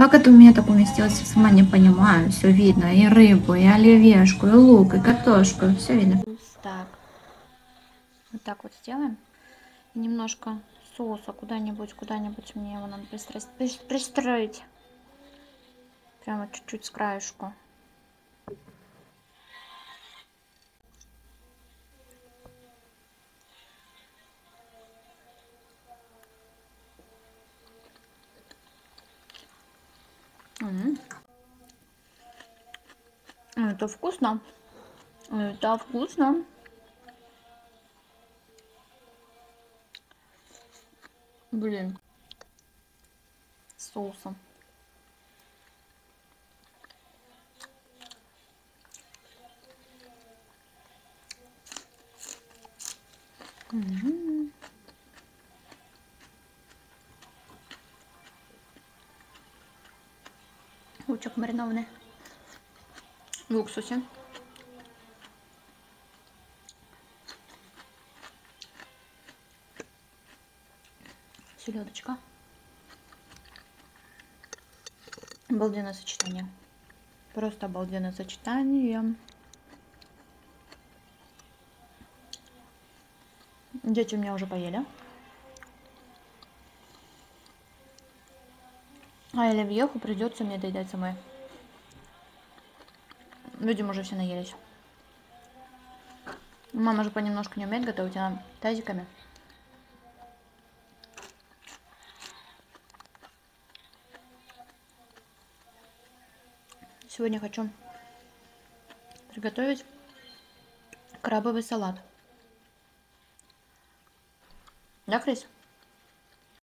Как это у меня так уместилось, я сама не понимаю. Все видно. И рыбу, и оливьешку, и лук, и картошку. Все видно. Так. Вот так вот сделаем. И немножко соуса куда-нибудь мне его надо пристроить. Прямо чуть-чуть с краешку. Это вкусно. Это вкусно. Блин. С соусом. Лучок маринованный в уксусе. Селедочка. Обалденное сочетание. Просто обалденное сочетание. Дети у меня уже поели. А оливьеху придется мне доедать самой. Людям уже все наелись. Мама же понемножку не умеет готовить, она тазиками. Сегодня хочу приготовить крабовый салат. Да, Крис?